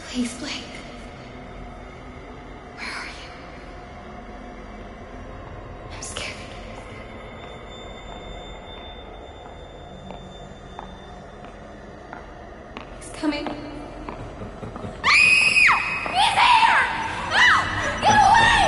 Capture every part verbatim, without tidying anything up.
Please, Blake. Where are you? I'm scared. He's coming. He's here! No! Get away!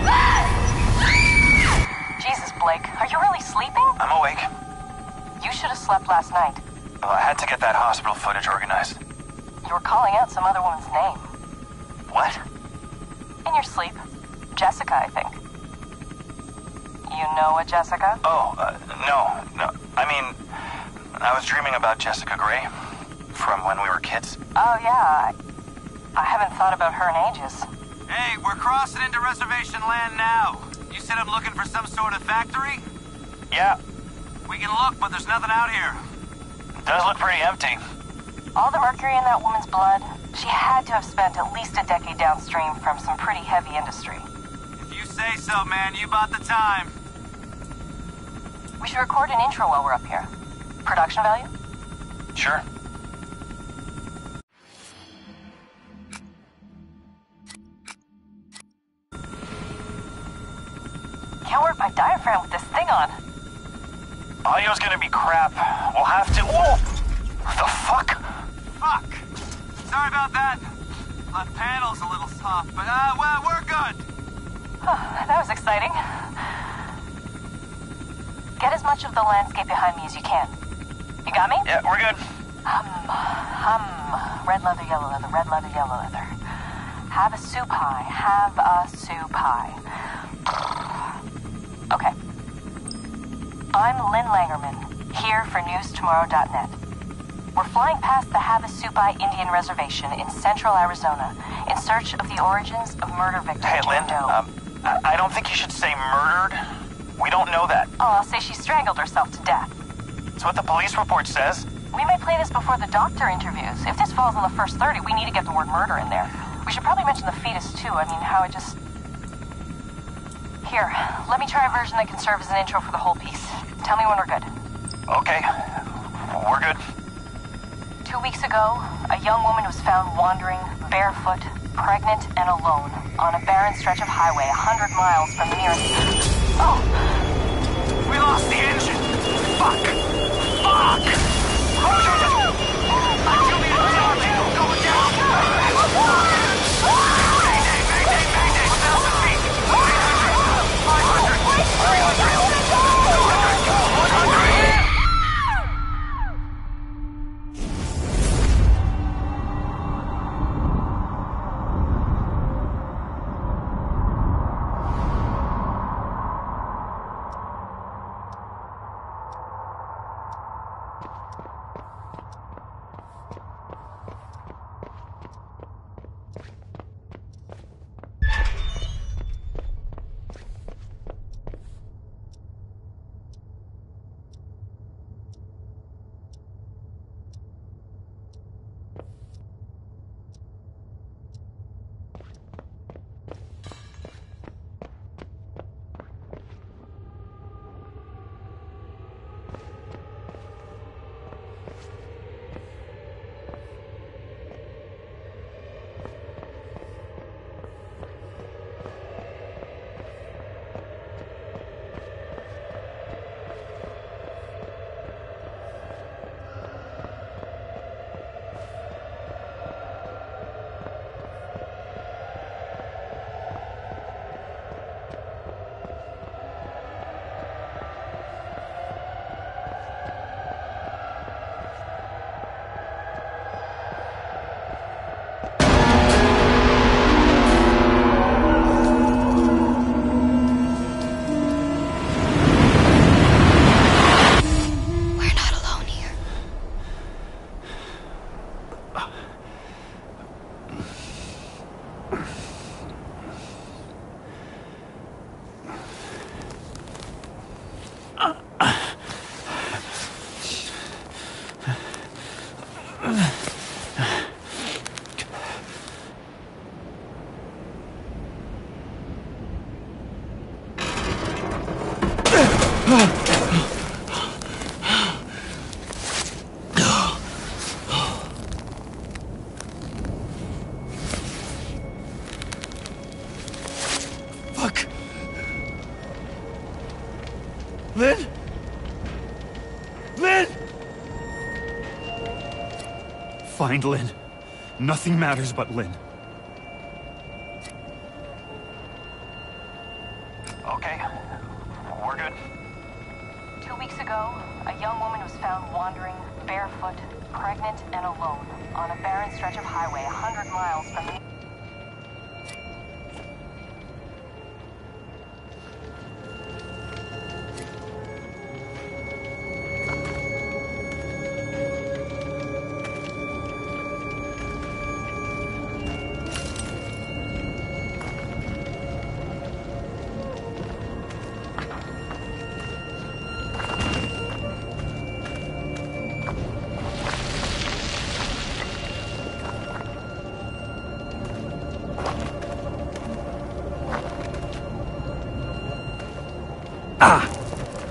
Jesus, Blake, are you really sleeping? I'm awake. You should have slept last night. Well, I had to get that hospital footage organized. You were calling out some other woman's name. What? In your sleep. Jessica, I think. You know a Jessica? Oh, uh, no, no. I mean, I was dreaming about Jessica Gray from when we were kids. Oh, yeah. I, I haven't thought about her in ages. Hey, we're crossing into reservation land now. You said I'm looking for some sort of factory? Yeah, We can look, but there's nothing out here. it does look pretty empty. All the mercury in that woman's blood, she had to have spent at least a decade downstream from some pretty heavy industry. If you say so, man, you bought the time. We should record an intro while we're up here. Production value? Sure. Can't work my diaphragm with this thing on. Audio's gonna be crap. We'll have to... Whoa! What the fuck? Fuck! Sorry about that. Left panel's a little soft, but uh, well, we're good. That was exciting. Get as much of the landscape behind me as you can. You got me? Yeah, we're good. Hum, hum. Red leather, yellow leather, red leather, yellow leather. Have a soup pie, have a soup pie. Okay. I'm Lynn Langerman, here for news tomorrow dot net. We're flying past the Havasupai Indian Reservation in central Arizona in search of the origins of murder victim Hey, Lynn, Jane Doe. um, I, I don't think you should say murdered. We don't know that. Oh, I'll say she strangled herself to death. It's what the police report says. We may play this before the doctor interviews. If this falls in the first thirty, we need to get the word murder in there. We should probably mention the fetus, too. I mean, how it just... Here, let me try a version that can serve as an intro for the whole piece. Tell me when we're good. Okay, we're good. Two weeks ago, a young woman was found wandering, barefoot, pregnant, and alone on a barren stretch of highway a hundred miles from the nearest... Oh! We lost the engine. Fuck! Fuck! I feel the engine going down. Mayday, mayday, mayday. one thousand feet. eight hundred. five hundred. three hundred. two hundred. one hundred. find Lynn. Nothing matters but Lynn. Okay. We're good. Two weeks ago, a young woman was found wandering, barefoot, pregnant, and alone on a barren stretch of highway a hundred miles from the... Ah!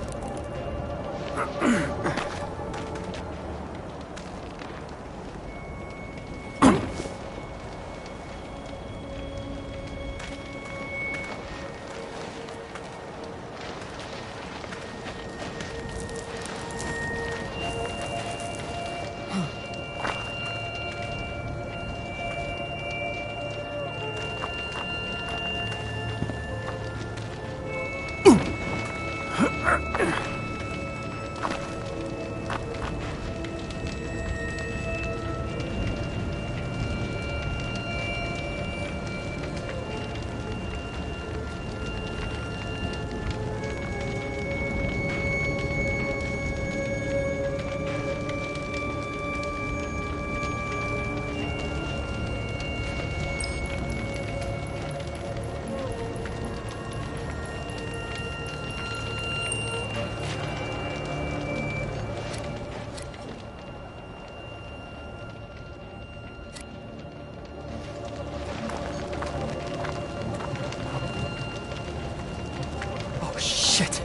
Shit.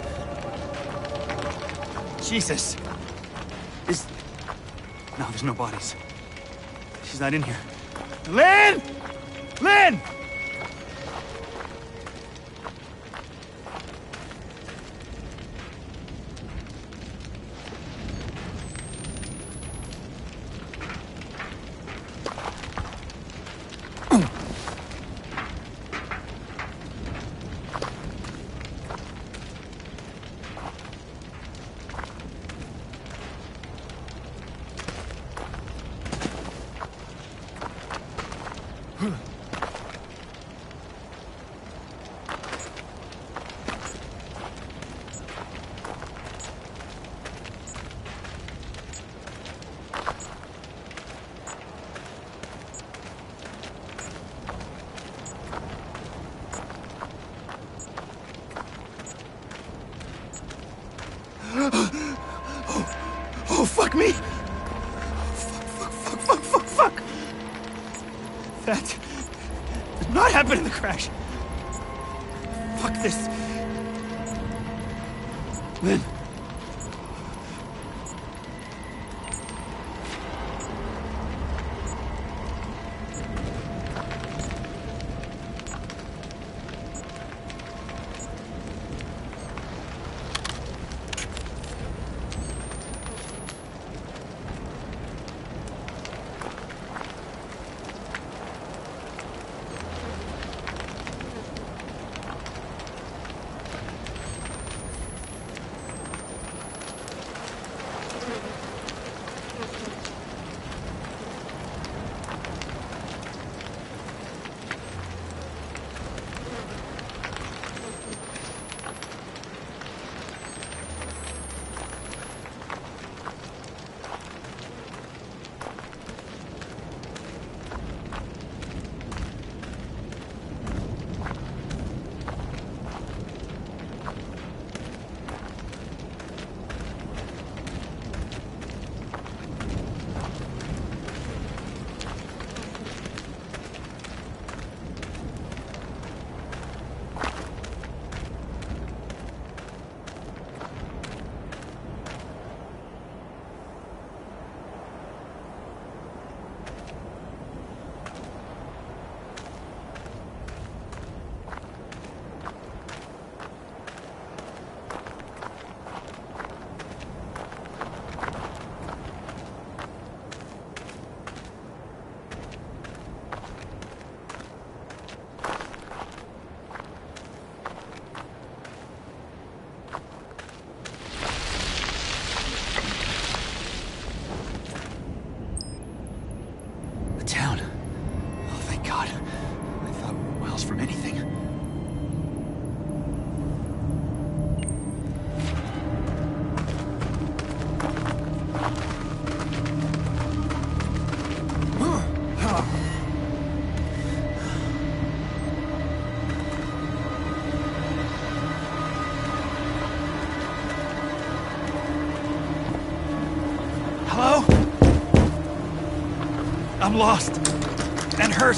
Jesus. Is... No, there's no bodies. She's not in here. Lynn! Lynn! Oh, fuck me! Fuck, fuck, fuck, fuck, fuck, fuck! That did not happen in the crash. Fuck this. Lynn. us from anything. Hello? I'm lost and hurt.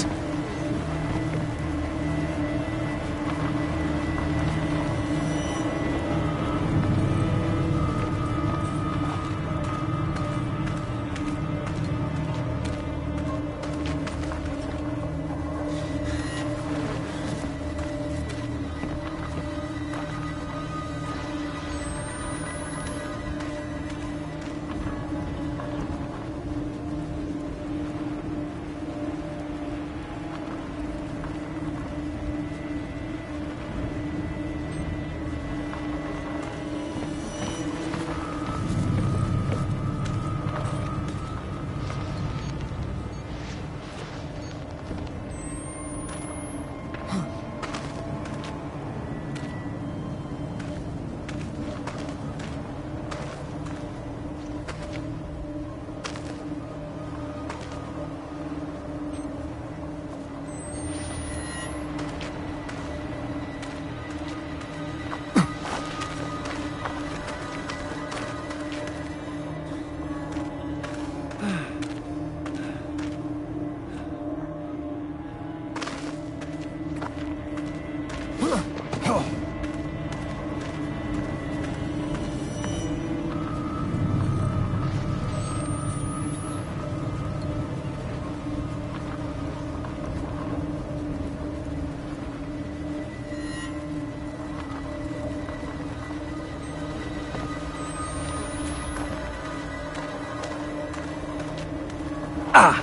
Ah!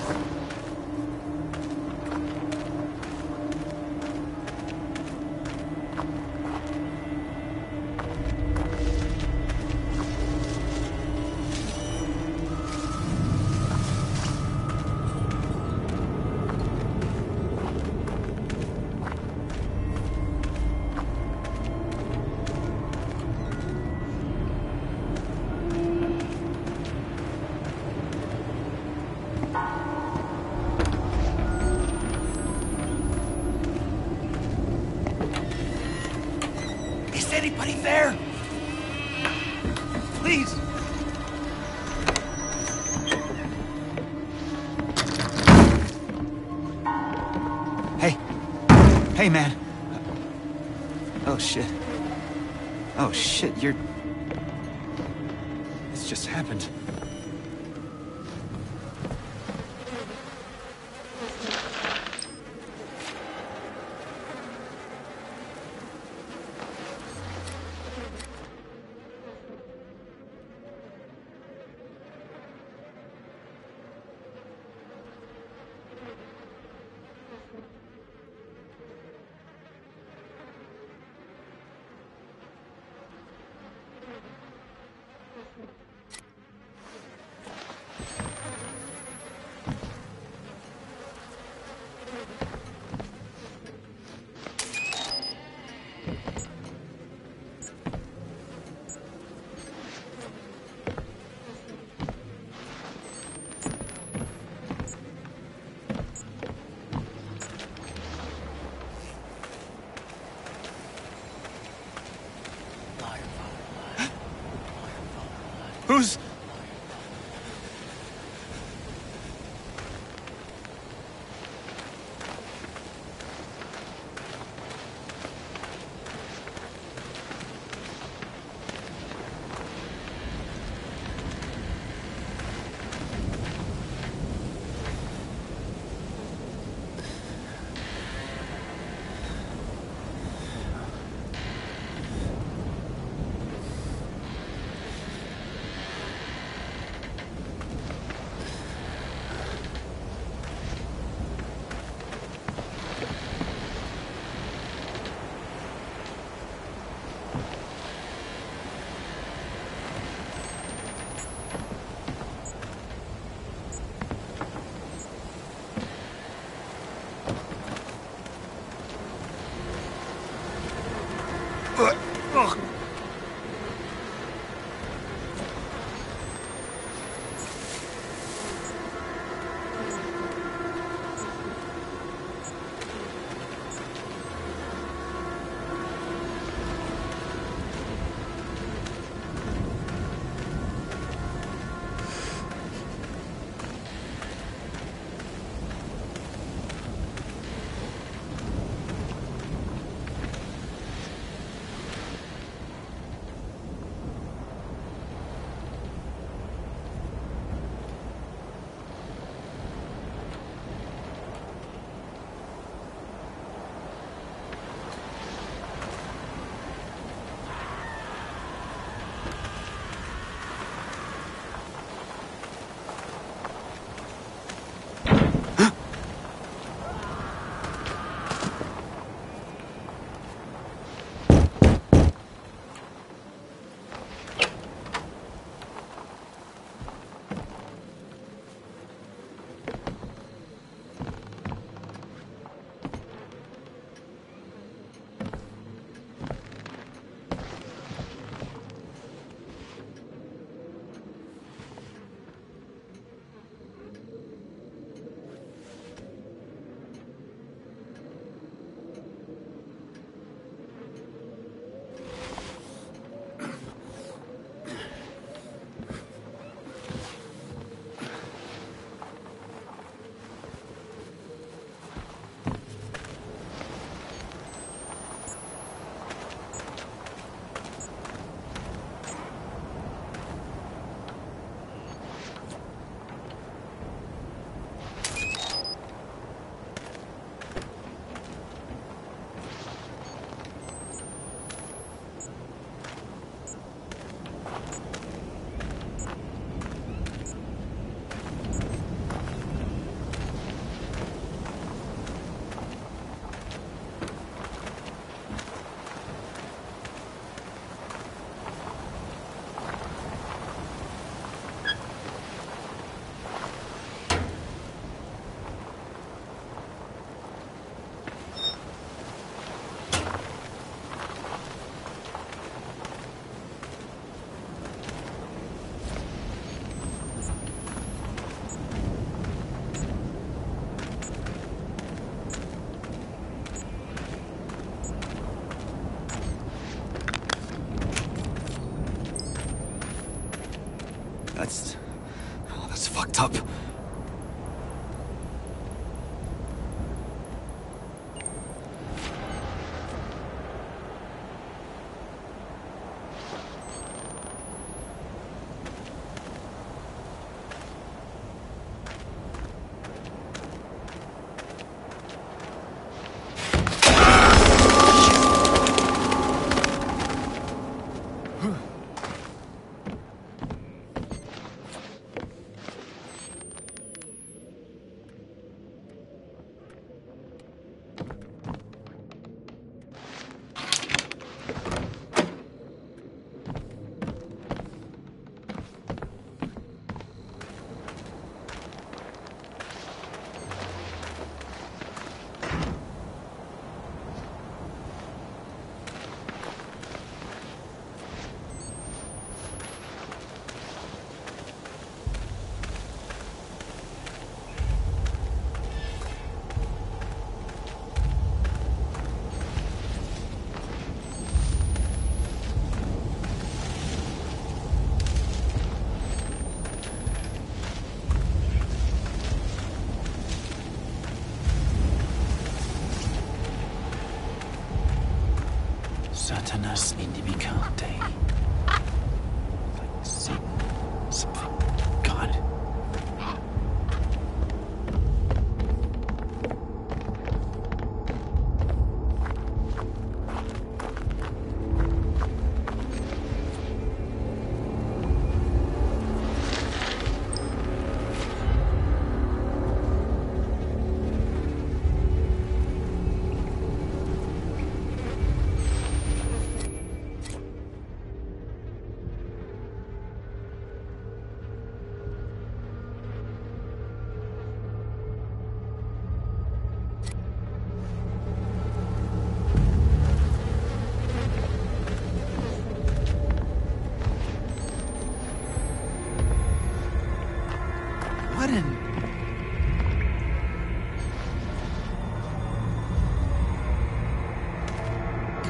Is anybody there? Please. Hey. Hey, man. Oh, shit. Oh, shit, you're... This just happened. That's... oh, that's fucked up. Satanas indibicante. Like Satan, something. God.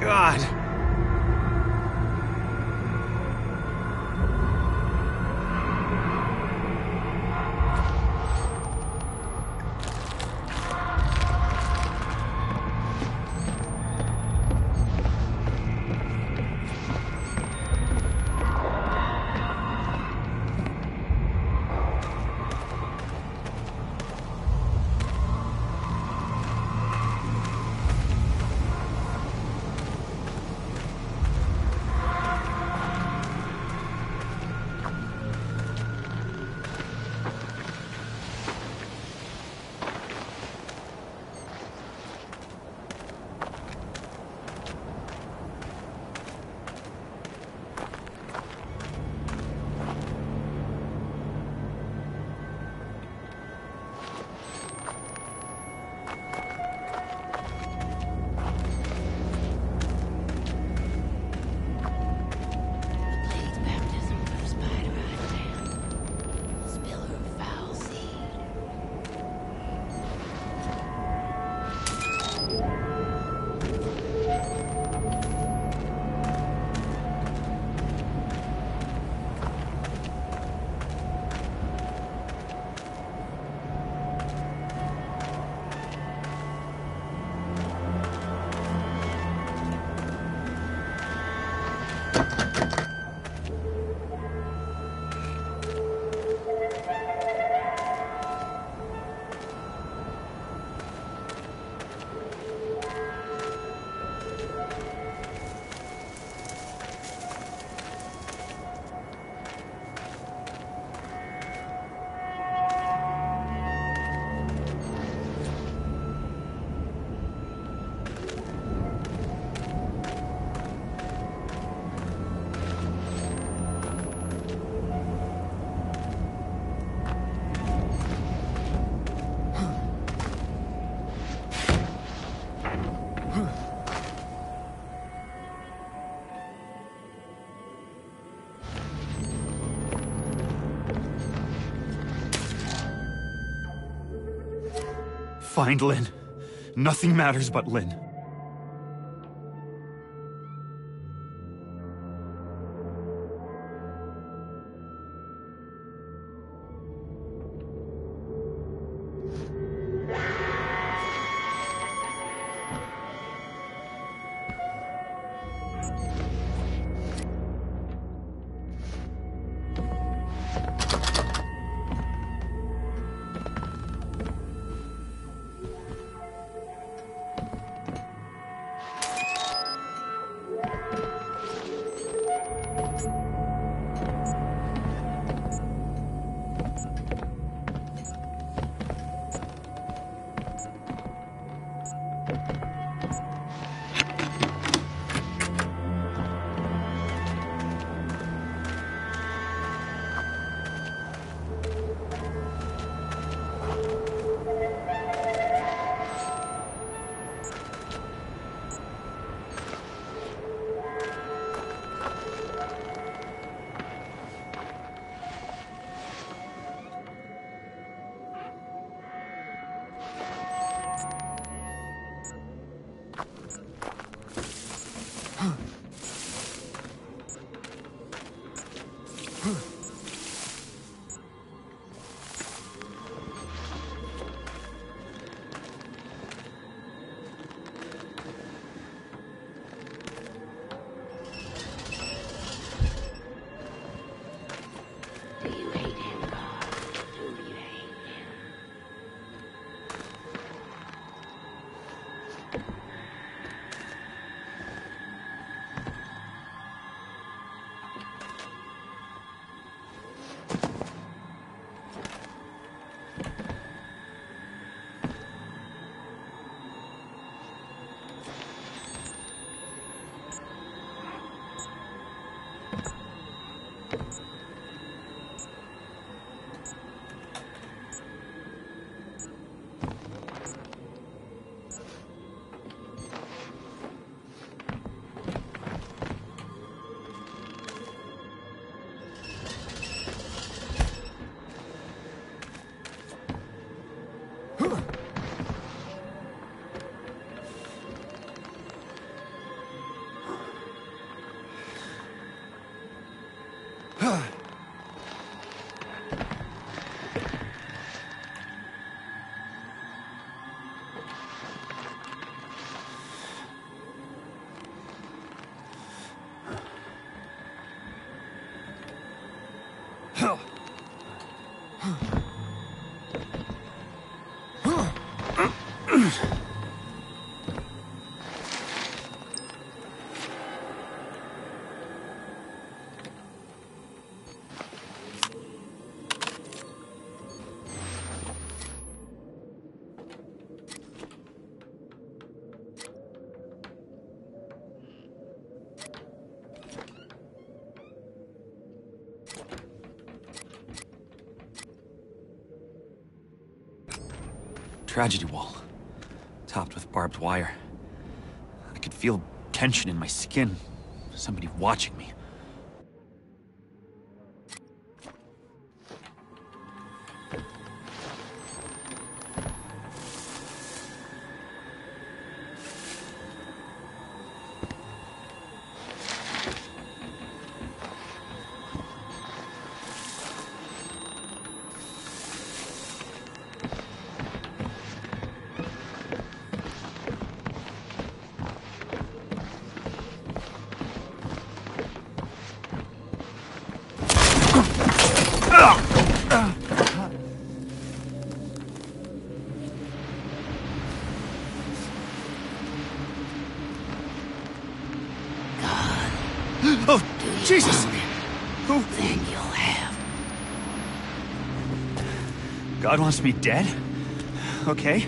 God. Find Lynn. Nothing matters but Lynn. Tragedy wall, topped with barbed wire. I could feel tension in my skin. Somebody watching me. Oh, Jesus! Who? Then you'll have. God wants me dead? Okay.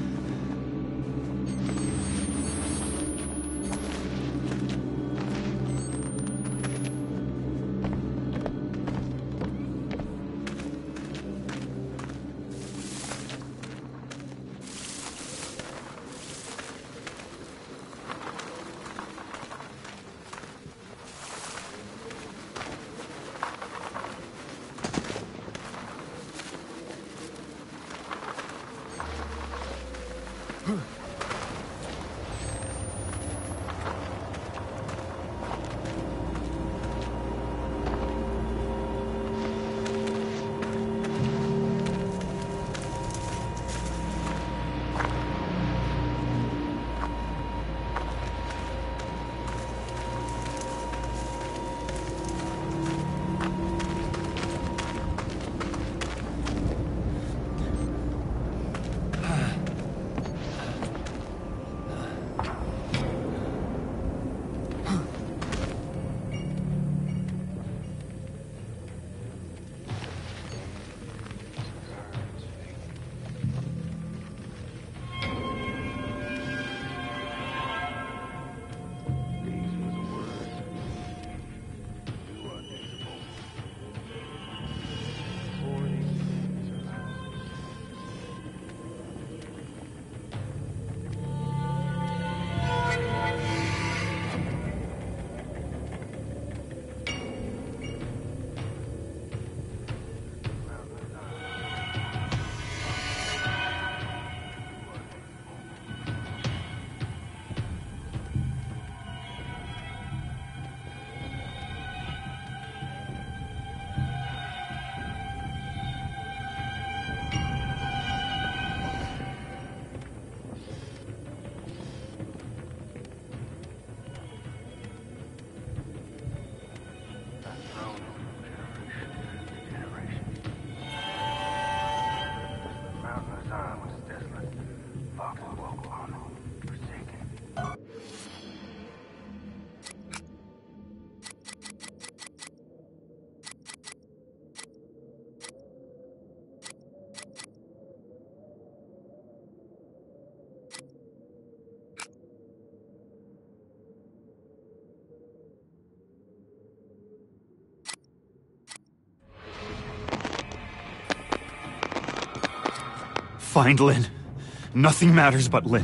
Find Lynn. Nothing matters but Lynn.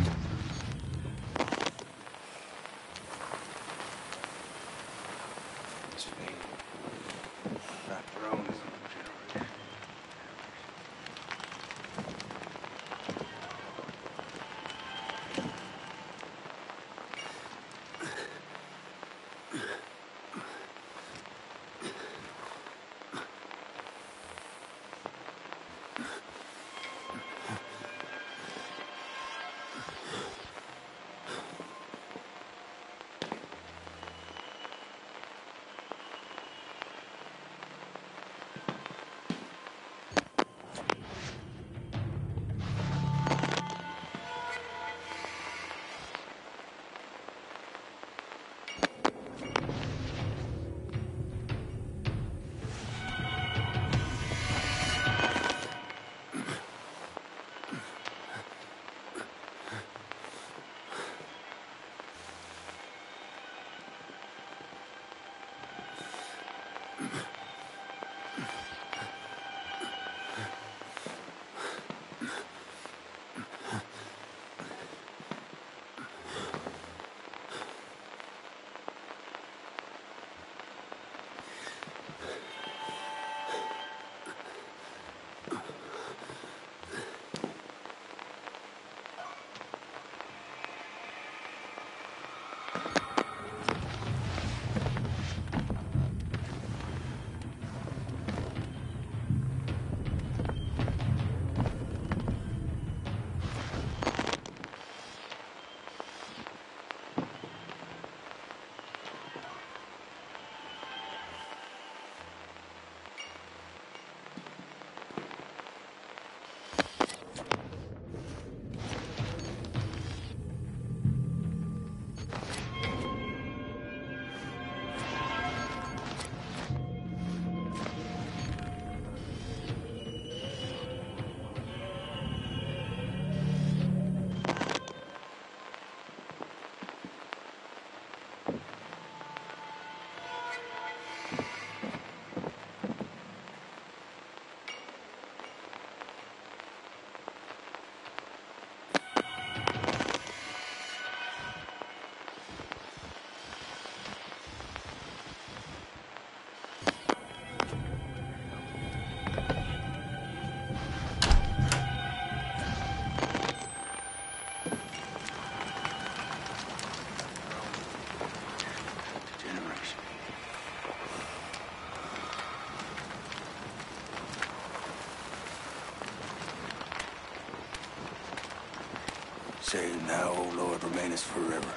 Save now, O Lord, remainest forever.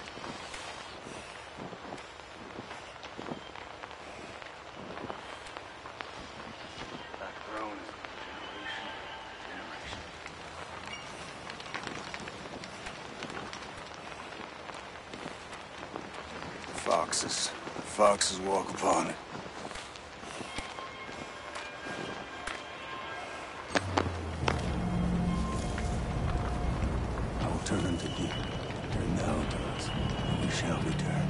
Thy throne is generation, generation. Foxes, foxes walk upon it. I will turn unto thee. Turn thou unto us, and we shall return.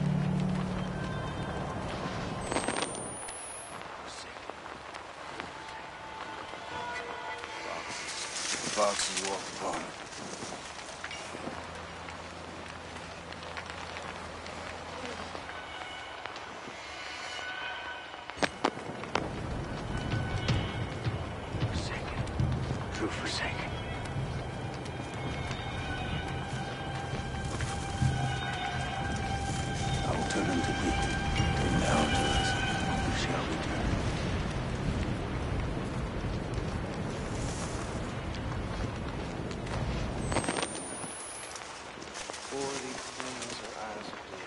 Foxes, foxes walk upon it. Forsaken, true forsaken. I will turn unto thee, turn thou unto us, we shall return. For these things are eyes of thee.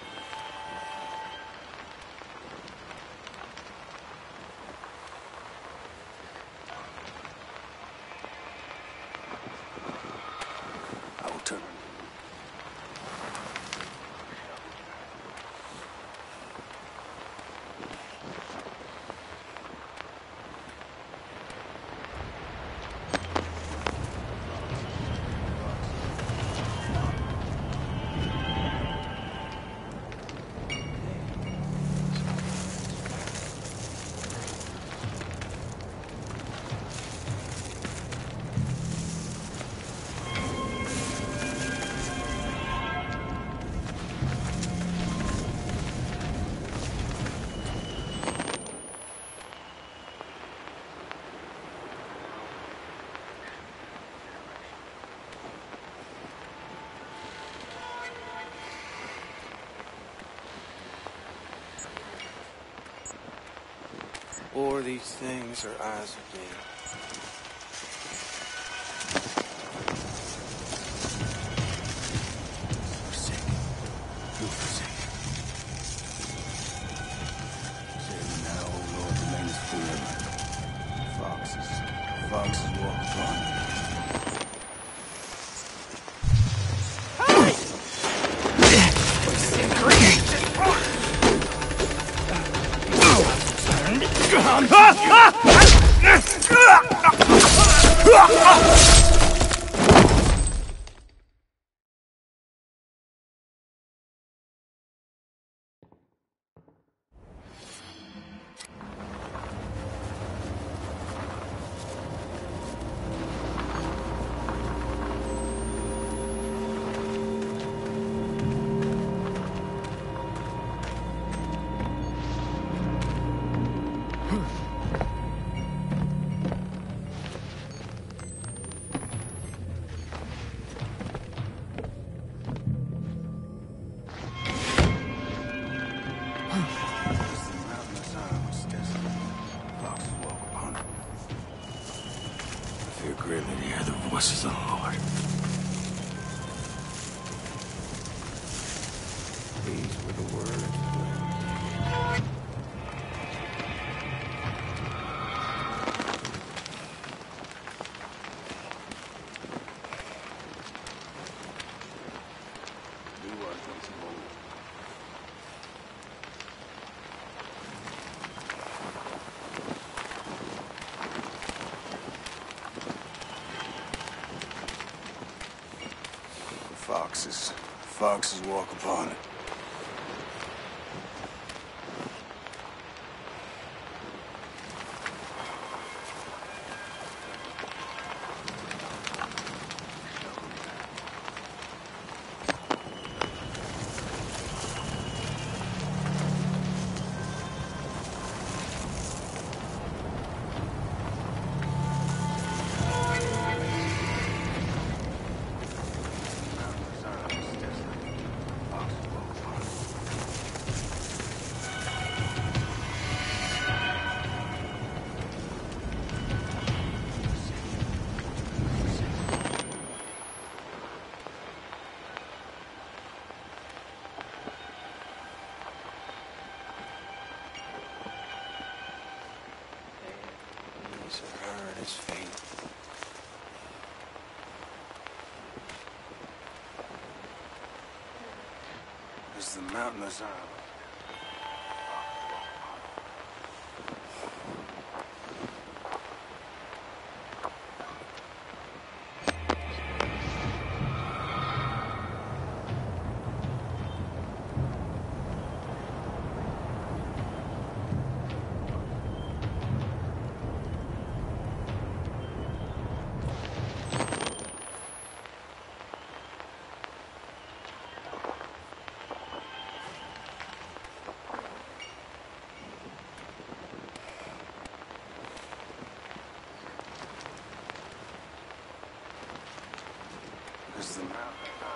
I will turn. For these things are eyes of thee. Forsaken, you forsaken. Save now, O Lord, remainest forever. Foxes, foxes walk upon it. Fear greatly to hear the voices of the Lord. These were the words. Do what is holy. Foxes, foxes walk upon it. Foxes walk his fate. This is the mountain of Zion. This is the mountain.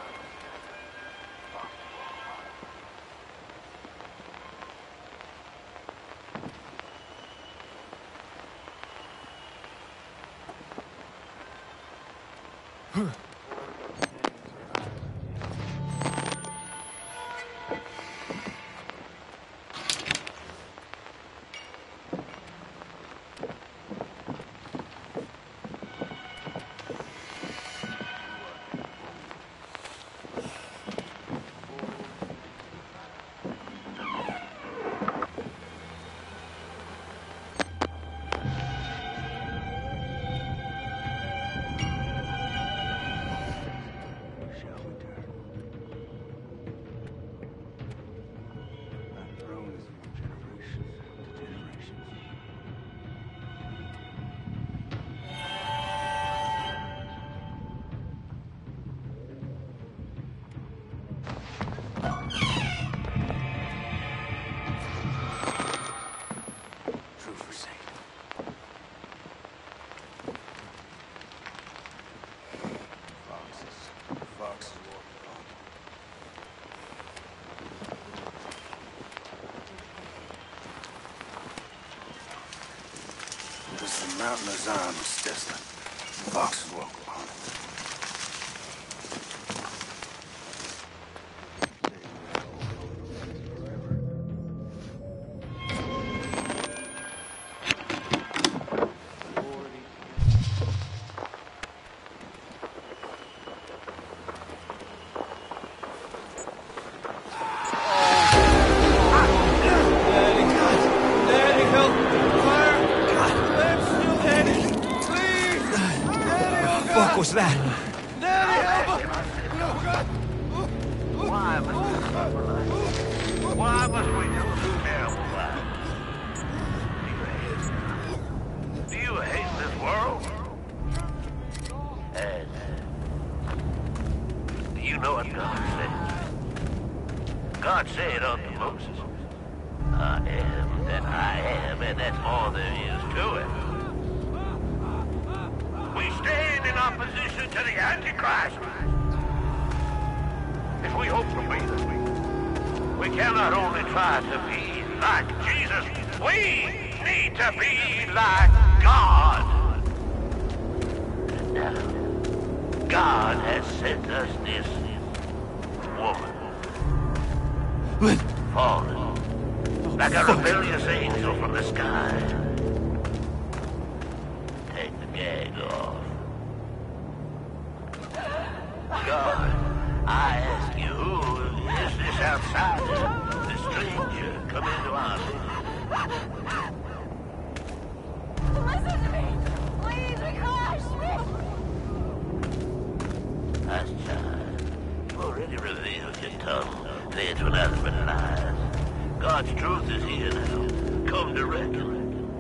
This is the mountain of Zion, Miss Tesla. Foxes walk upon it. What was that? Why must we suffer like this? Why must we do this terrible life? Do you hate this world? And do you know what God said? God said unto Moses, I am that I am, and that's all there is to it. We stand in opposition to the Antichrist. If we hope to be this, we cannot only try to be like Jesus, we need to be like God. And now, God has sent us this woman. Fallen, like a rebellious angel from the sky. Take the gag off. God, I ask you, who is this outsider, this stranger, come into our midst? Listen to me! Please, we crashed! Nice child. You've already revealed your tongue, led to nothing but lies. God's truth is here now. Come to reckon.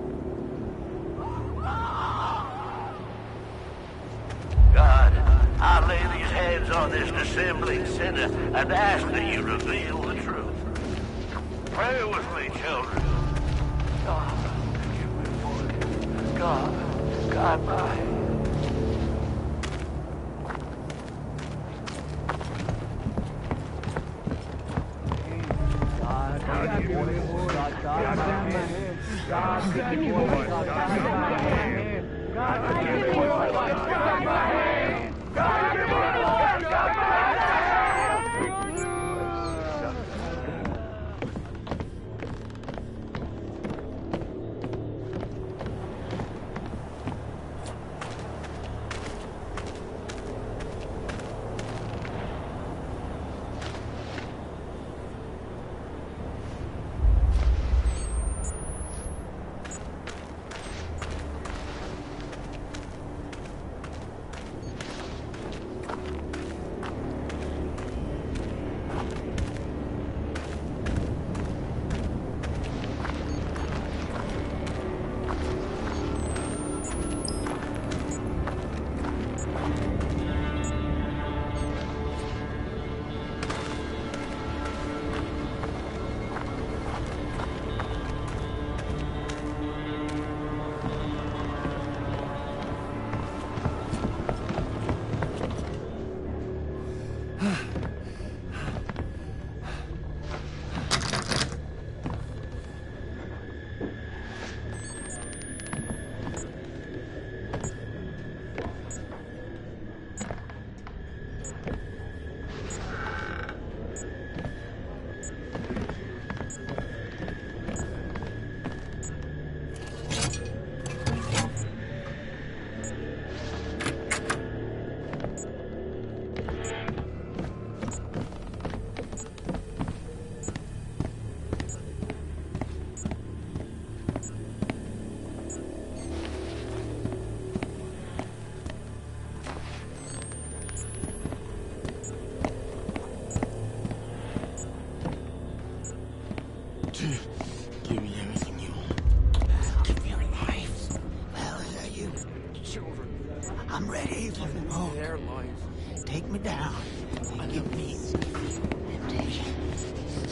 God, I lay these hands on this dissembling sinner and ask that you reveal the truth. Pray with me, children. God, forgive me for it. God, God, my...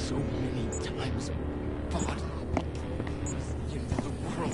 so many times bought the end of the world.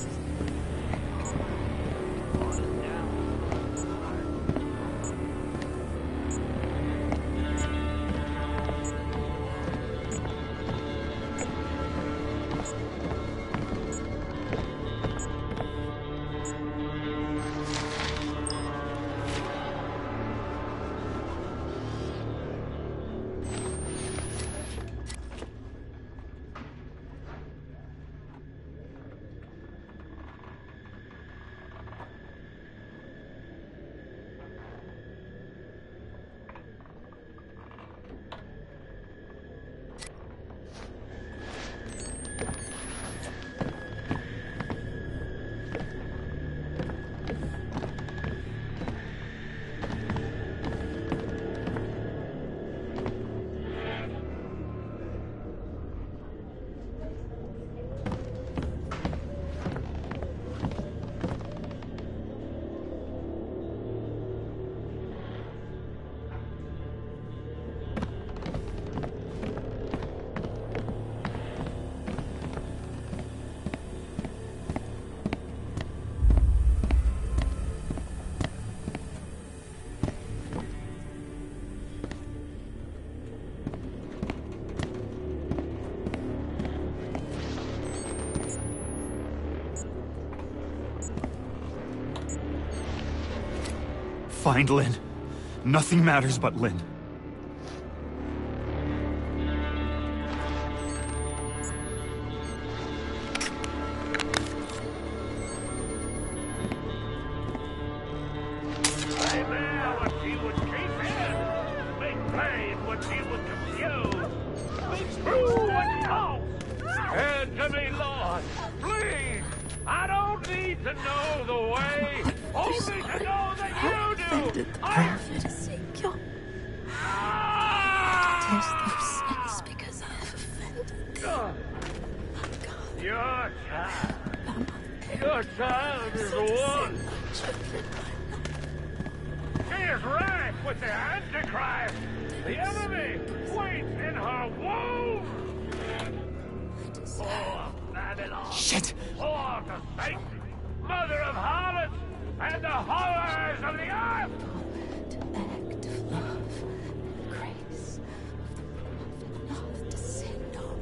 Find Lynn. Nothing matters but Lynn. Hey there, what she would keep in. Make plain what she would confuse. Make true what false. And to me, Lord, please. I don't need to know the way. Only to know that you do. The I... prophet Ezekiel. Ah! Taste those sins because I have offended thee. My God, Your child. by my Your child is the one. children, She is rife with the Antichrist. The enemy waits in her womb. Oh, Babylon. Shit! Oh, the Satan, mother of harlots and the horrors of the earth. to act of love and grace of the prophet to say no.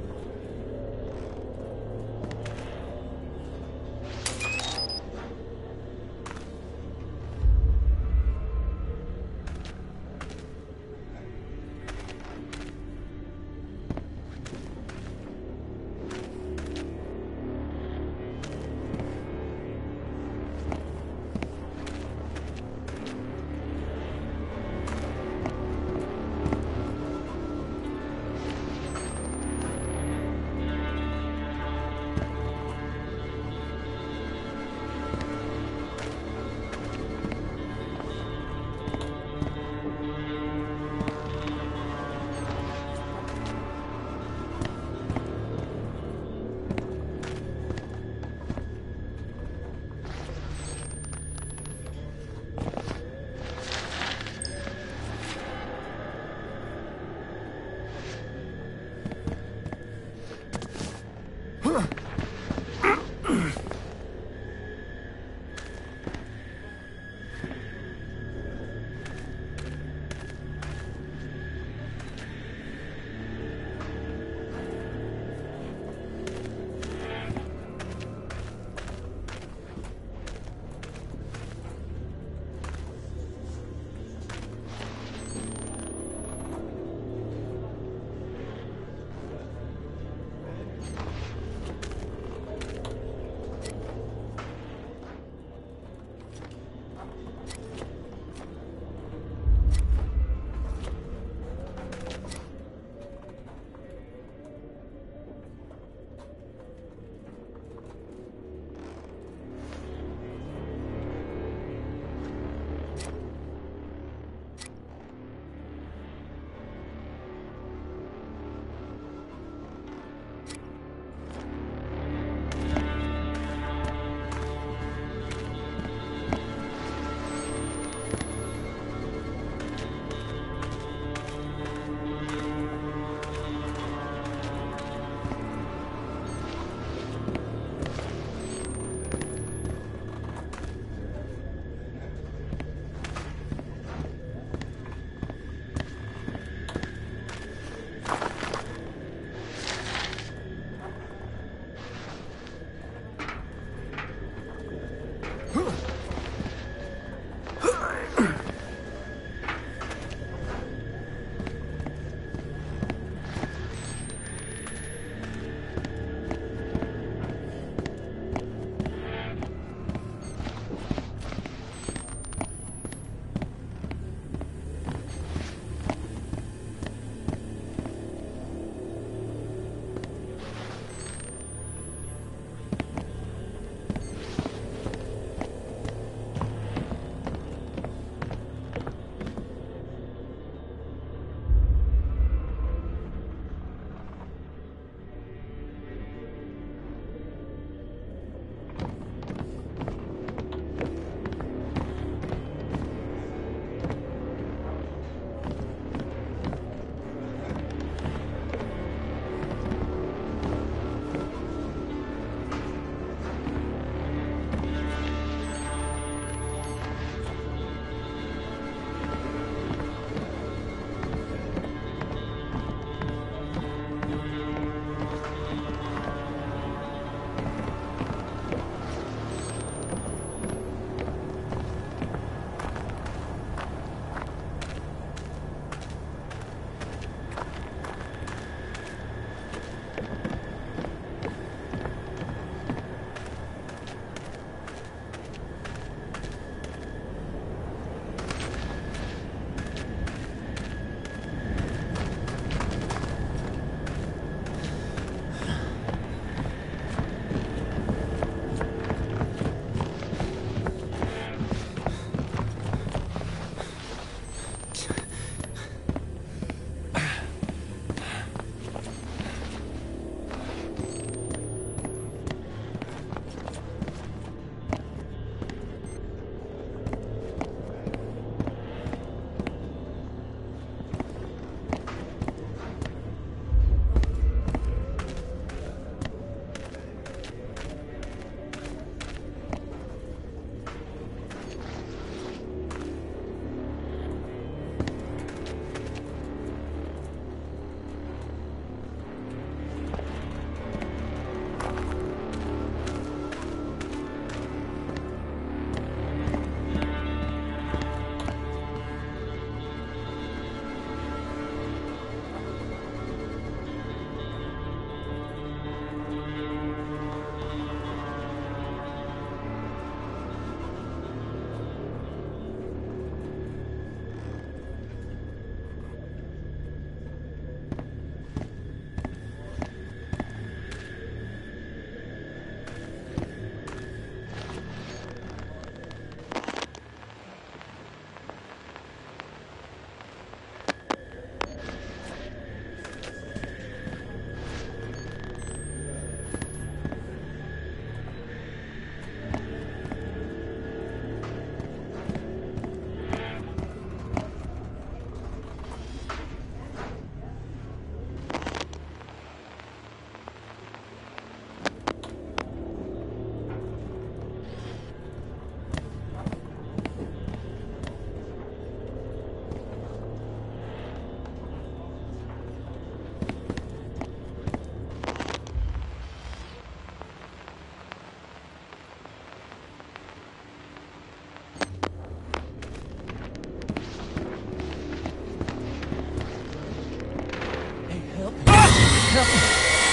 Help me.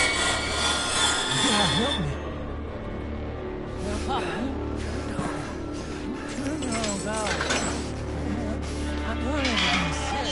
God, help me. Papa. No, God. I'm doing everything said.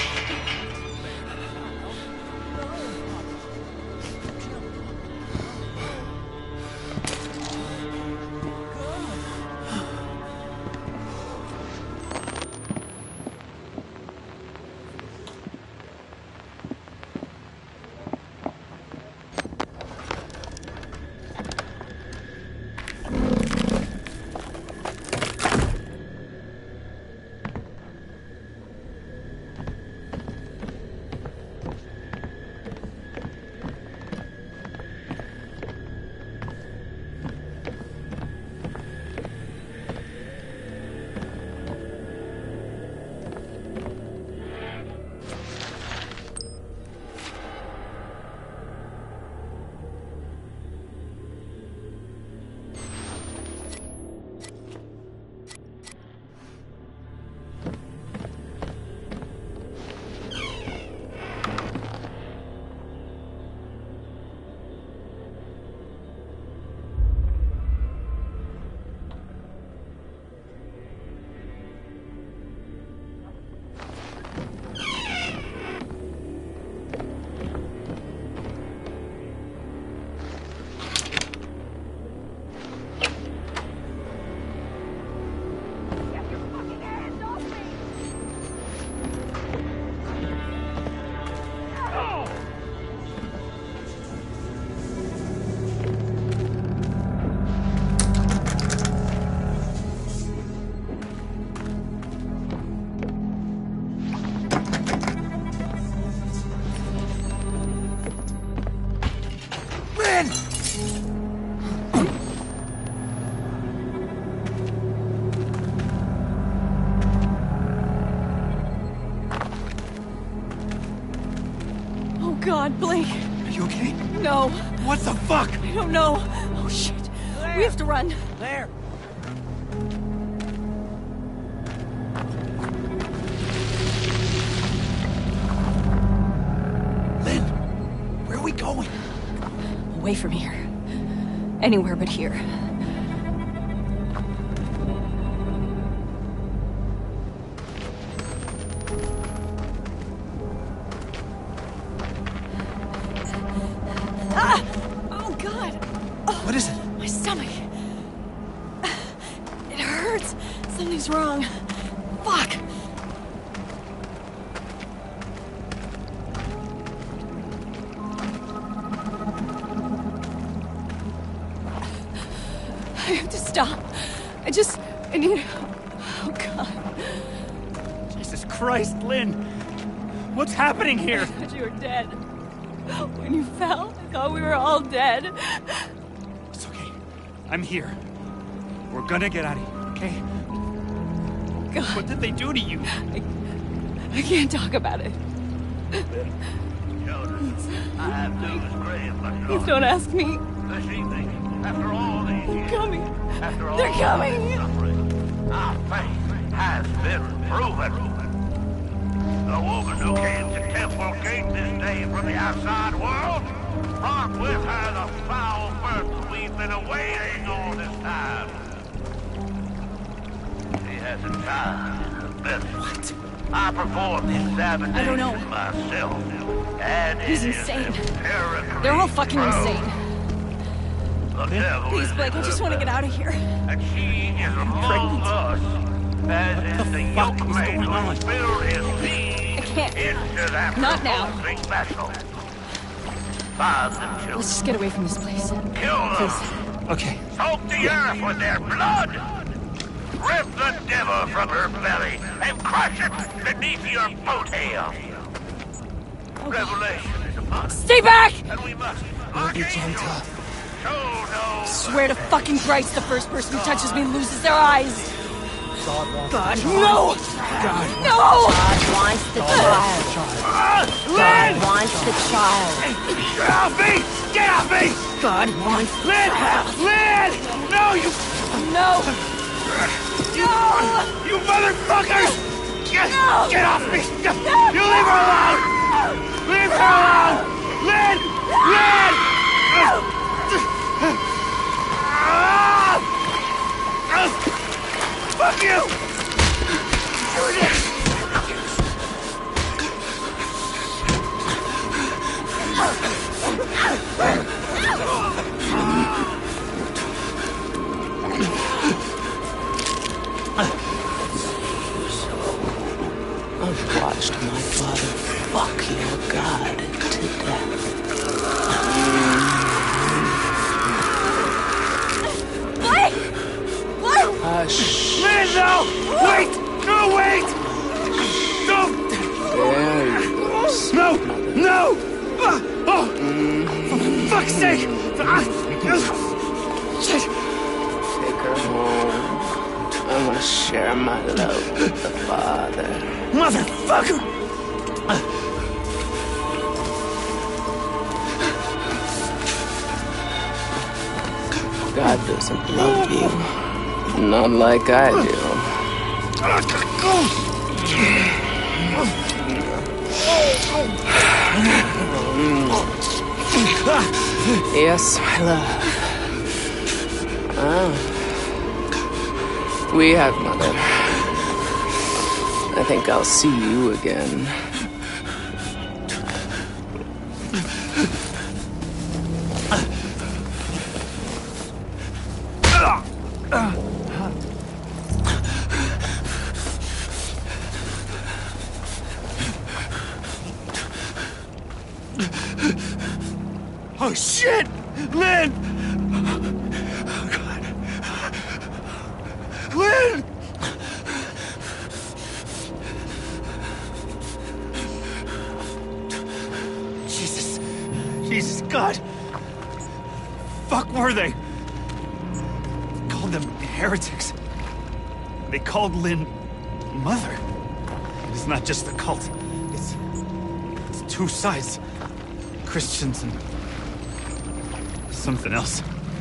God, Blake. Are you okay? No. What the fuck? I don't know. Oh, shit. Claire. We have to run. Claire. Lynn, where are we going? Away from here. Anywhere but here. What is it? My stomach. It hurts. Something's wrong. Fuck. I have to stop. I just... I need... Oh, God. Jesus Christ, Lynn. What's happening here? I thought you were dead. When you fell, I thought we were all dead. It's okay. I'm here. We're gonna get out of here, okay? God. What did they do to you? I, I can't talk about it. Jonas, I have news grave, but Please don't ask me. this evening, after all these They're years, coming. after all They're coming. this suffering, our faith has been proven. The woman who came to Temple Gate this day from the outside world brought with her the foul birth we've been awaiting all this time. She has a child in her belly. What? I performed the examination I don't know. myself, and He's it is insane. empirically They're all fucking proven. insane. The devil Please, is Blake, in I just her want to get belly, out of here. and she is among Pregnant. us, as What is the the fuck is yolkmate going on? who spilled his seed I can't. into that Not now. revolting vessel. Find them, children. Let's just get away from this place. Kill them. Please. Okay. Soak the earth with their blood. Rip the devil from her belly and crush it beneath your boat hail. Revelation is upon us, Stay back! and we must. Be gentle. Show no. Swear to fucking Christ, the first person who touches me loses their eyes. God, no! God. No! God wants the child. God wants the child. Get off me! Get off me! God wants Lynn! Lynn! No, you... No! You, No! you motherfuckers! Get, No! get off me! No! You leave her alone! Leave her alone! Lynn! I've watched my father fuck your god to death. Blake! Blake! Hush. Man, no! Wait! No, wait! Don't! There you go. No! No! Ah, oh! For fuck's sake! Ah, shit! Take her home. I want to share my love with the father. Motherfucker! God doesn't love you. Not like I do. Yes, my love. Ah. We have, Mother. I think I'll see you again. Oh shit! Lynn! Oh god. Lynn! Jesus. Jesus, God. Fuck were they? They called them heretics. They called Lynn Mother. It's not just a cult. It's... It's two sides. Christians and... something else.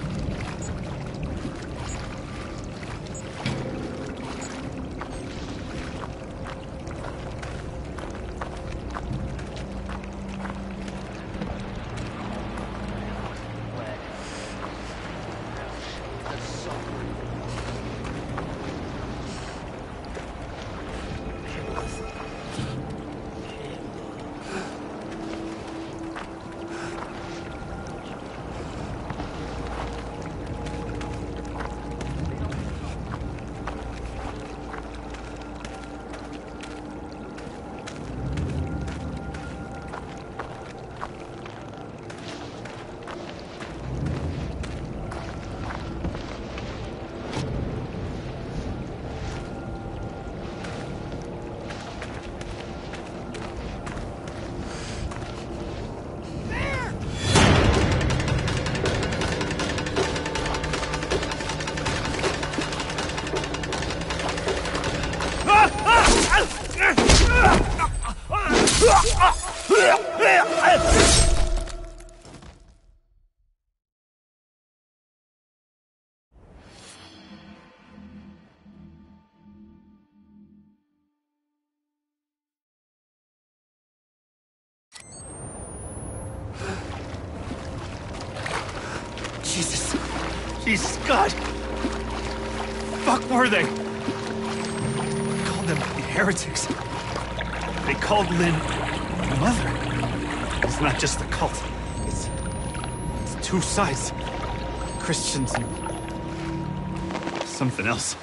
Jesus. Jesus, God. Fuck were they? They called them heretics. They called Lynn Mother. It's not just a cult. It's... It's two sides. Christians and... something else.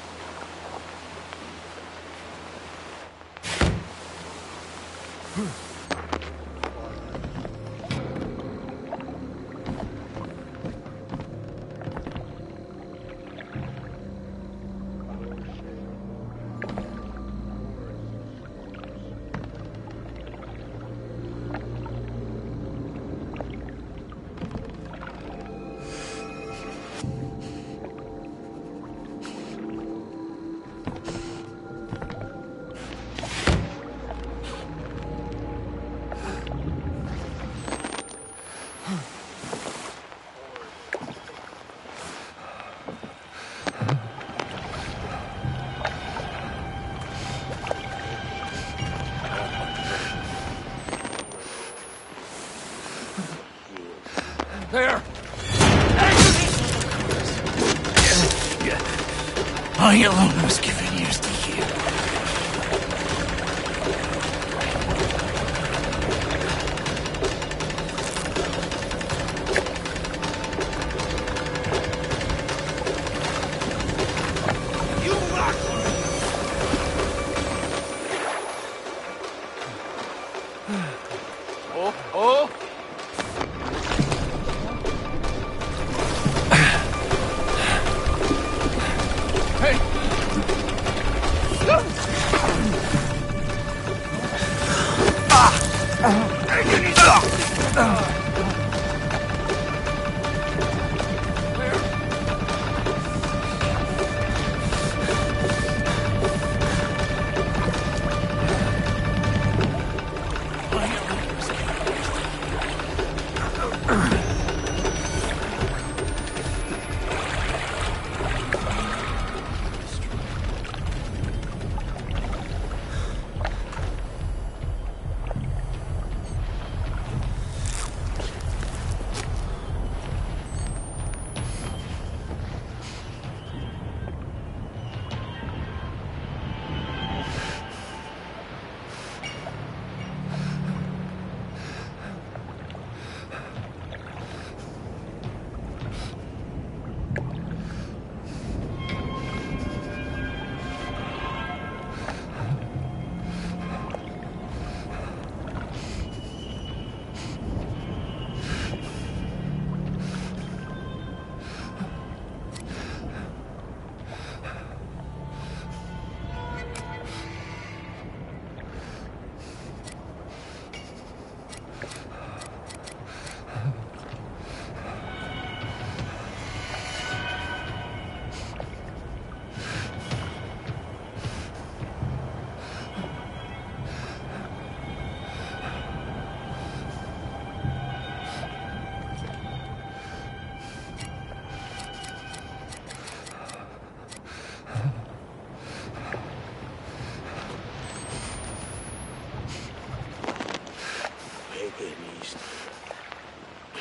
There! I alone was given ears to hear.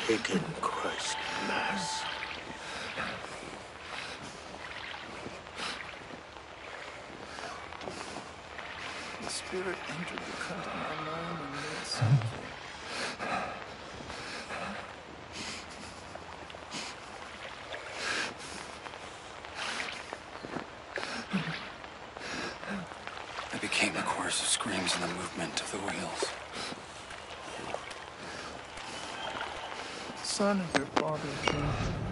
taken Christ Mass. The spirit entered the cut in my mind and made something. I became the chorus of screams and the movement of the wheels. Son of your father, Jim.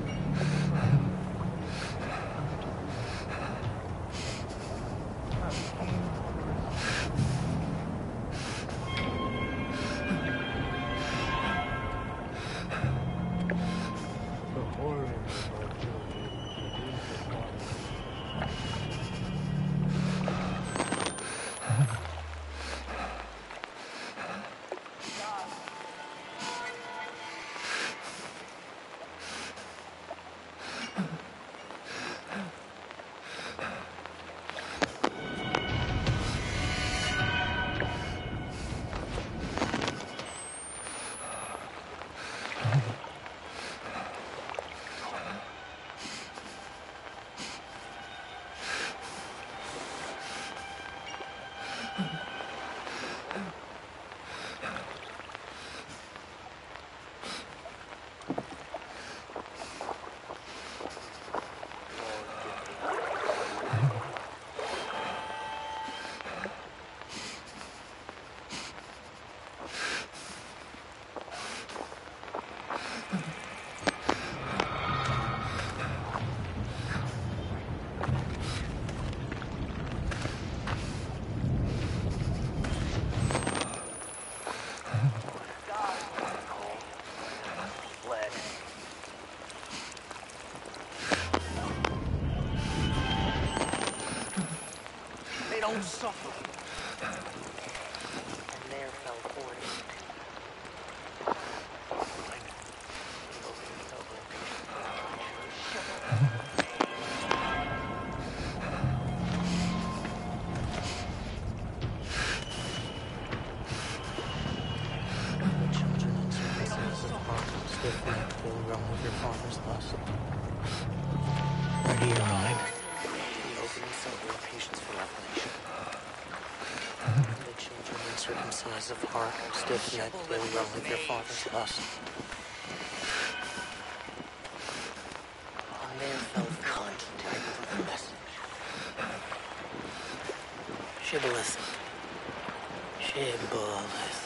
Don't suffer. And there fell forty. The children in services of heart, stiff neck, full realm of your father's lust. Ready your mind. The opening sober of patience for revelation. The children uncircumcised of heart, stiff-necked, full realm of your father's lust. On their fell content of the message. Shibboleth. Shibboleth.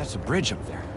There's a bridge up there.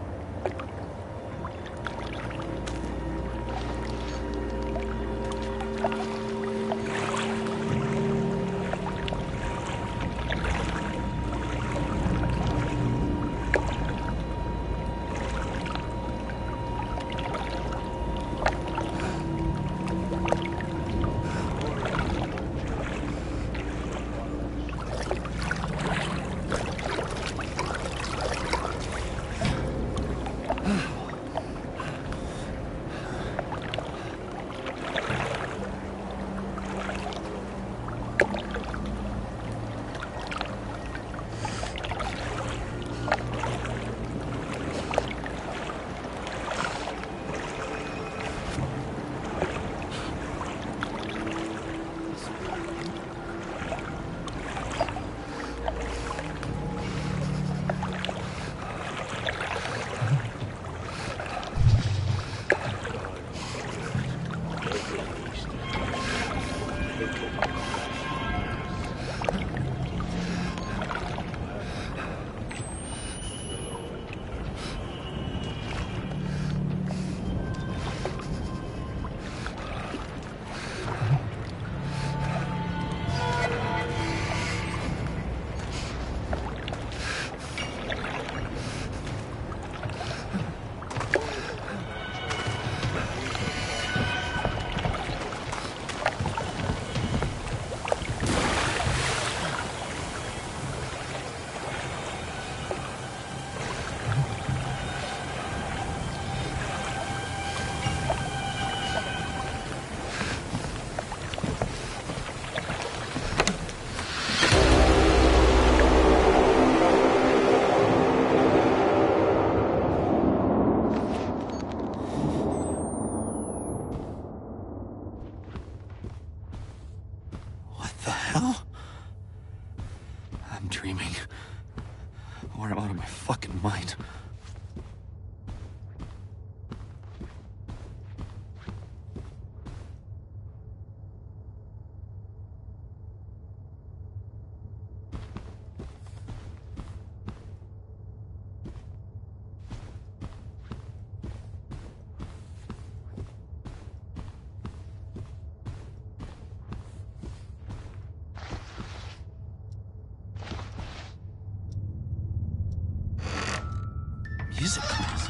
Or I'm out of my fucking mind. Music class.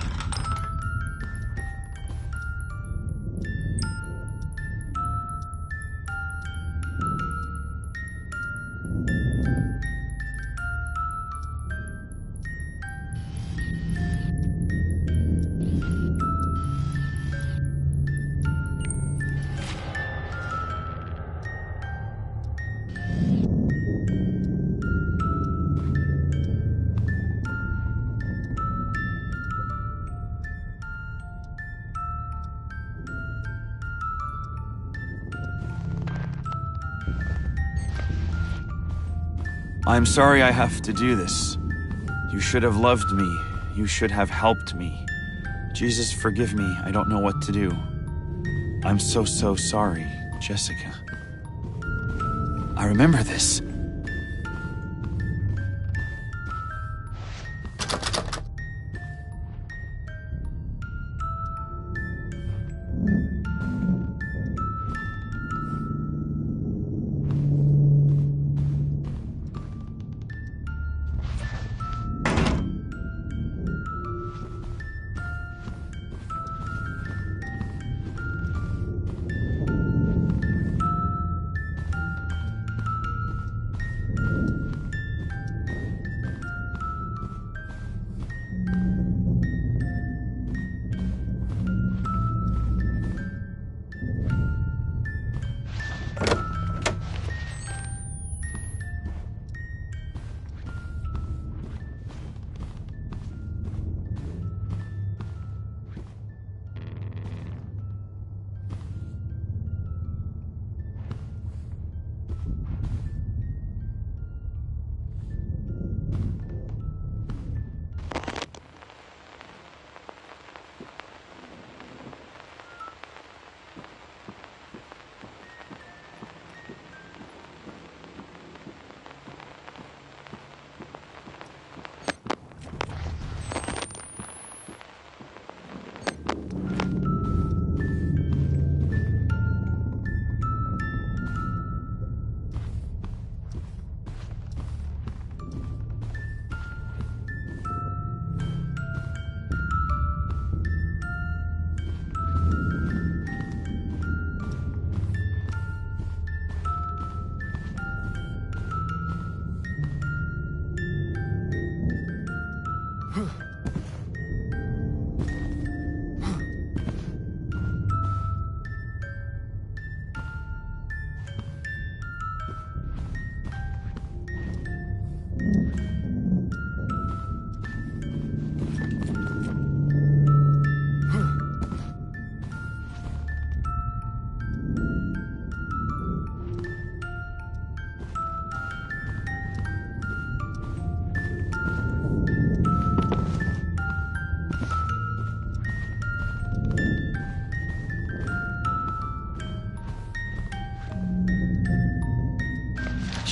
I'm sorry I have to do this. You should have loved me. You should have helped me. Jesus, forgive me. I don't know what to do. I'm so, so sorry, Jessica. I remember this.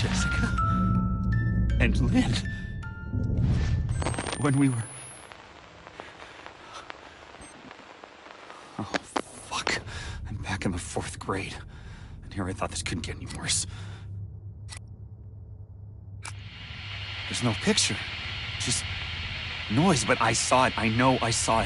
Jessica. And Lynn. When we were... Oh, fuck. I'm back in the fourth grade. And here I thought this couldn't get any worse. There's no picture. Just noise, but I saw it. I know I saw it.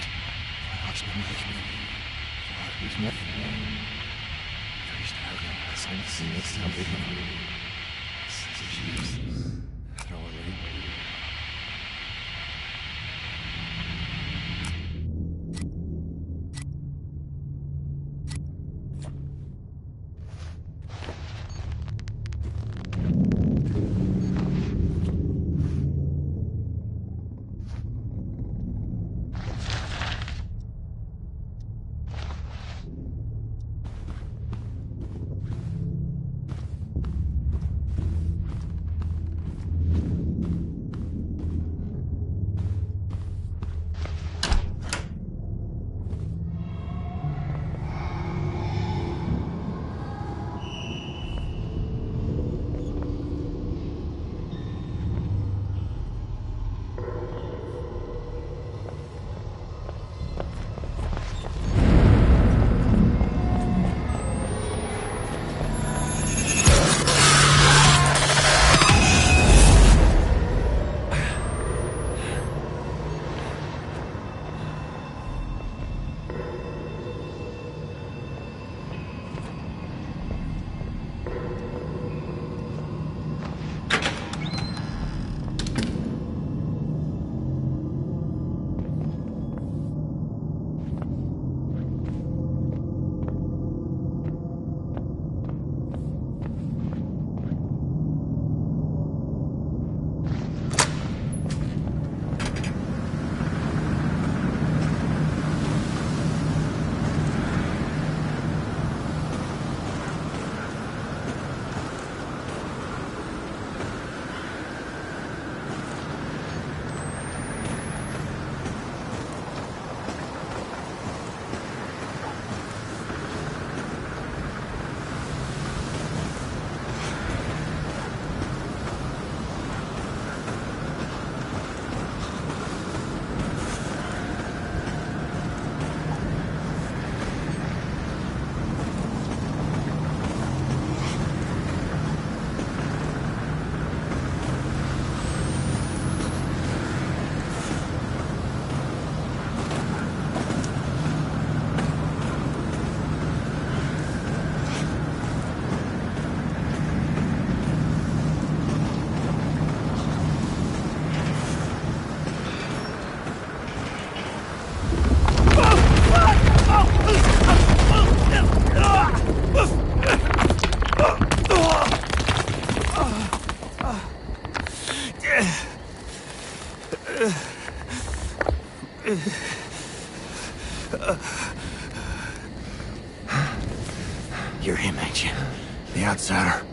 You're him, ain't you? The outsider?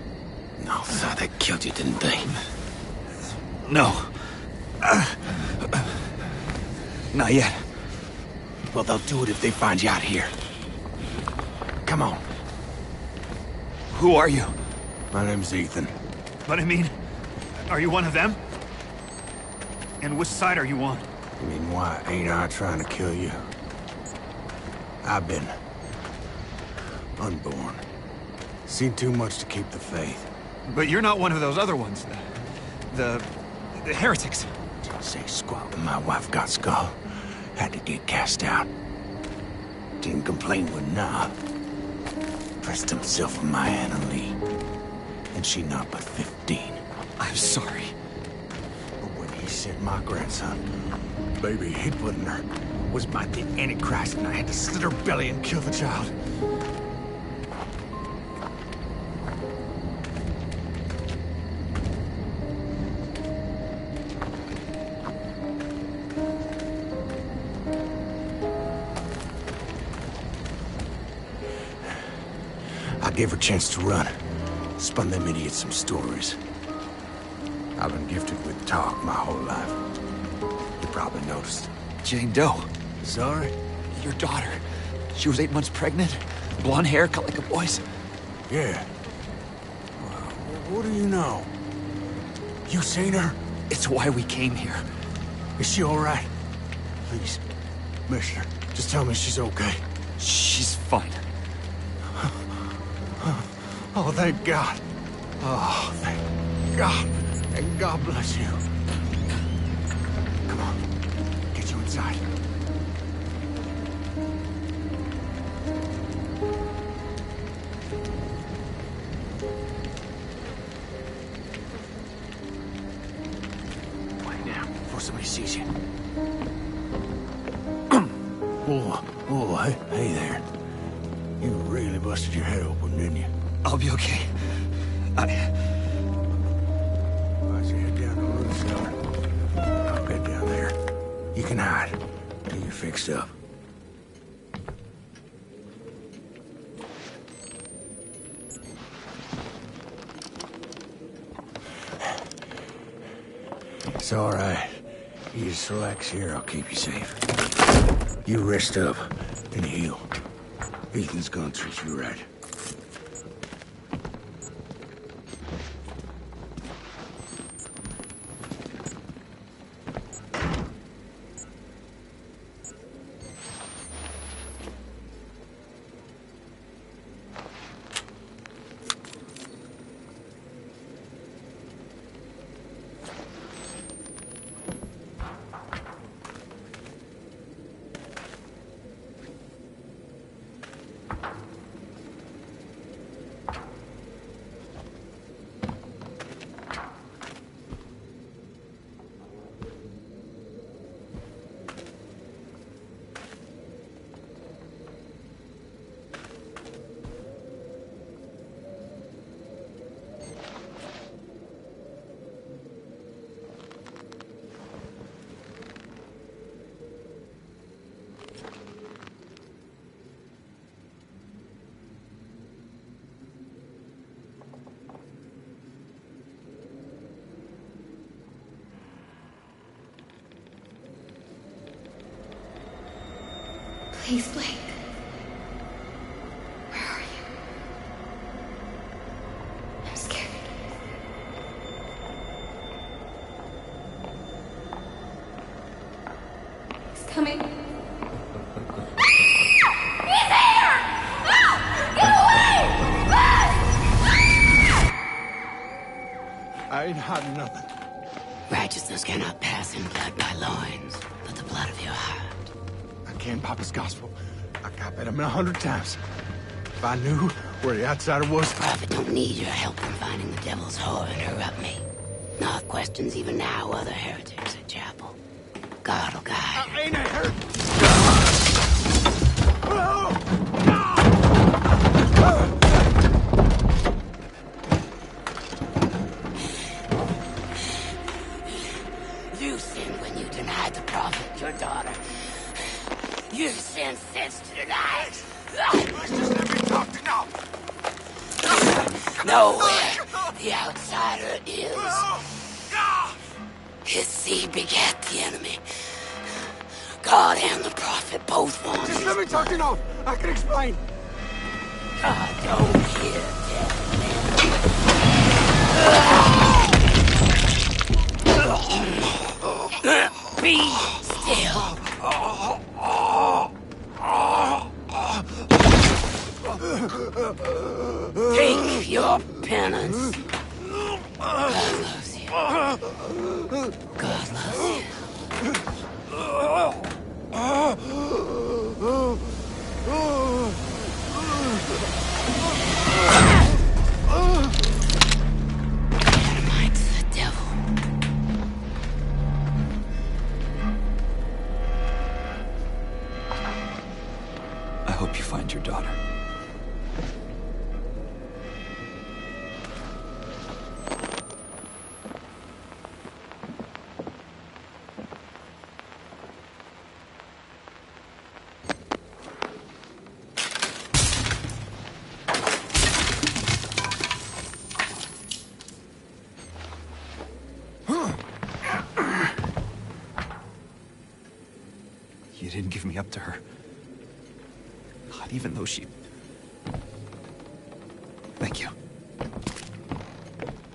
No, so they killed you, didn't they? No. Uh, not yet. Well, they'll do it if they find you out here. Come on. Who are you? My name's Ethan. But I mean, are you one of them? And which side are you on? You mean, why ain't I trying to kill you? I've been unborn. Seen too much to keep the faith. But you're not one of those other ones. The... the, the heretics. Didn't say squat when my wife got skull. Had to get cast out. Didn't complain when nah. Pressed himself on my Anna Lee. And she not but fifteen. I'm sorry. But when he said my grandson, baby he'd put in her, was by the Antichrist, and I had to slit her belly and kill the child. I gave her a chance to run. Spun them idiots some stories. I've been gifted with talk my whole life. You probably noticed. Jane Doe. Sorry? Your daughter. She was eight months pregnant. Blonde hair, cut like a boy's. Yeah. What do you know? You seen her? It's why we came here. Is she all right? Please, Mister, just tell me she's okay. She's fine. Oh, thank God. Oh, thank God. And God bless you. Come on, get you inside. Lay down before somebody sees you. Whoa, whoa, hey, hey there. You really busted your head open, didn't you? I'll be okay. I... Why'd you head down to the room cellar? I'll get down there. You can hide till you're fixed up. It's all right. You just relax here, I'll keep you safe. You rest up and heal. Ethan's gonna treat you right. Please, Blake. Where are you? I'm scared. He's coming. He's here! Help! Get away! I ain't hiding nothing. Righteousness cannot pass in blood by loins, but the blood of your heart. I can't Papa's gospel. I copied him a hundred times. If I knew where the outsider was... Prophet don't need your help in finding the devil's whore and interrupt me. North questions even now other heretics at chapel. God will guide. I ain't a heretic. You sinned when you denied the prophet, your daughter. You sin since tonight. Let's just let me talk to now. Know where the outsider is. His seed begat the enemy. God and the prophet both want Just it. let me talk to now. I can explain. God don't hear dead men. Be still. Take your penance. God loves you. God loves you. Dynamite's the devil. I hope you find your daughter. You didn't give me up to her. Not even though she... Thank you.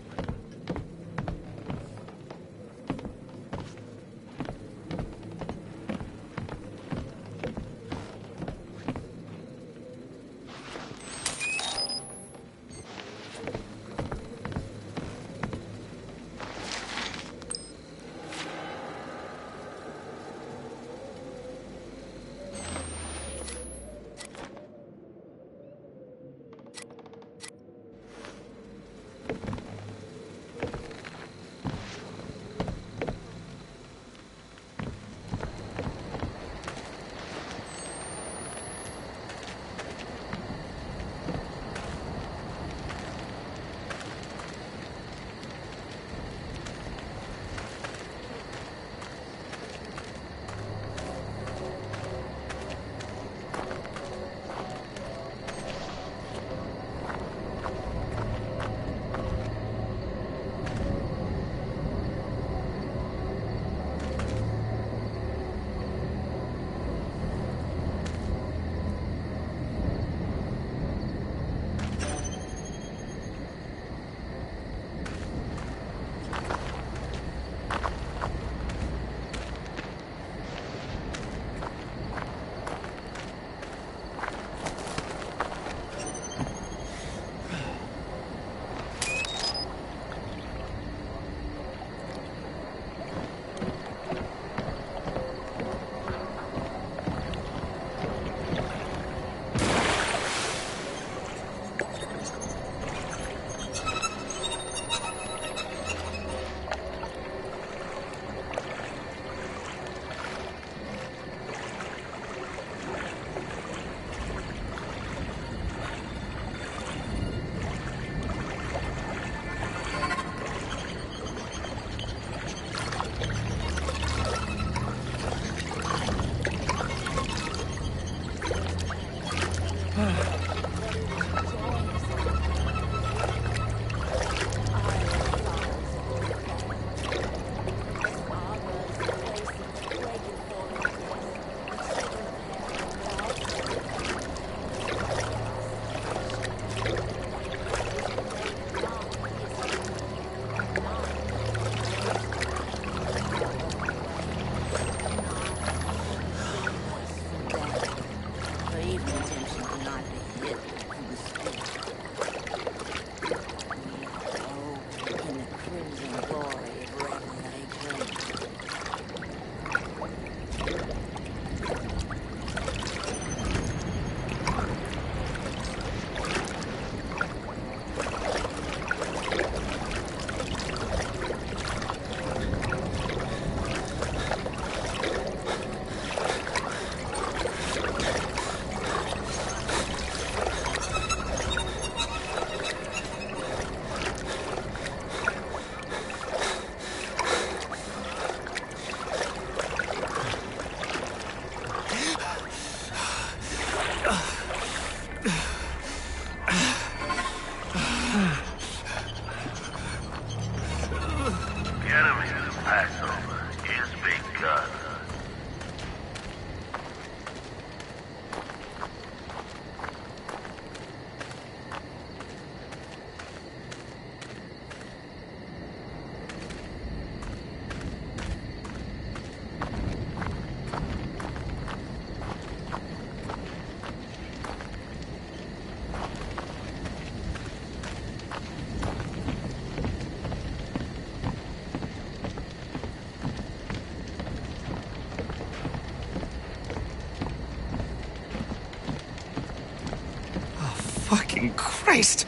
Fucking Christ!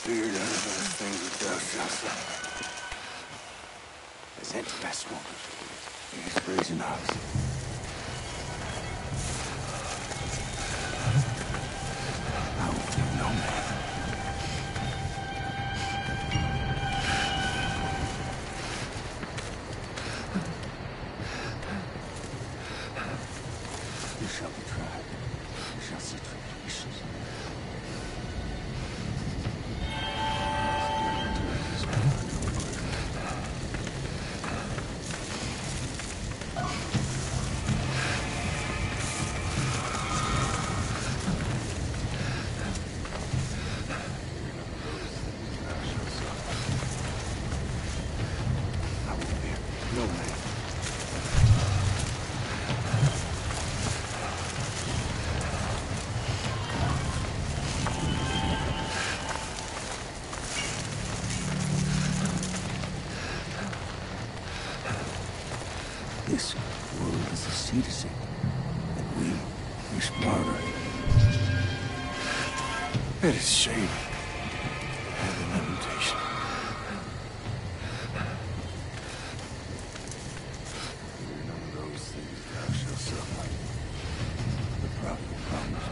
Figured out about things with thou shalt suffer. Is that the best one? He's brazen ox. I will fear no man. You shall be tried. You shall see tribulations. I will fear no man. This world is a seat of sin, and we are smarter. It is shame and an lamentation. Fear none of those things thou shalt suffer. The prophet promised.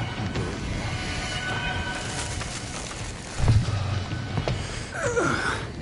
Ugh.